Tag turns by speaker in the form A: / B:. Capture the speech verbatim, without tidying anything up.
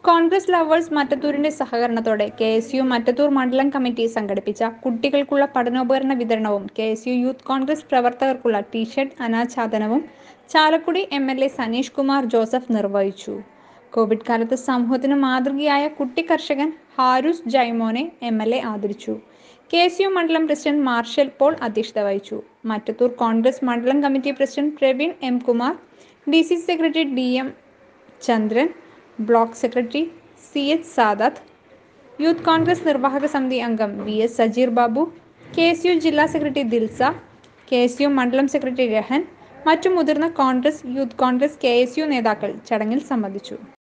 A: Congress lovers മറ്റത്തൂരിന്റെ സഹകരണത്തോടെ K S U Mattathur മണ്ഡലം committee സംഘടിപ്പിച്ച കുട്ടികൾക്കുള്ള പഠനോപകരണ വിതരണവും K S U youth Congress പ്രവർത്തകർക്കുള്ള ടീഷർട്ട് അനാച്ഛാദനവും Chalakudy M L A Saneesh Kumar Joseph നിർവഹിച്ചു. കോവിഡ് കാലത്ത് സമൂഹത്തിന് മാതൃകയായ കുട്ടി കർഷകൻ ഹാരൂസ് ജൈമോനെ എം എൽ എ ആദരിച്ചു. കെ എസ് യു മണ്ഡലം പ്രസിഡന്റ് മാർഷൽ പോൾ അധ്യക്ഷത വഹിച്ചു. മറ്റത്തൂർ കോൺഗ്രസ് മണ്ഡലം committee president Praveen M Kumar, D C C secretary D M Chandran, block secretary C H Sadath, youth Congress നിർവാഹക സമിതി അംഗം V S Sajeer Babu, K S U ജില്ലാ secretary Dilsa, K S U മണ്ഡലം സെക്രട്ടറി രഹൻ, മറ്റു മുതിർന്ന Congress, youth Congress, K S U നേതാക്കൾ ചടങ്ങിൽ സംബന്ധിച്ചു.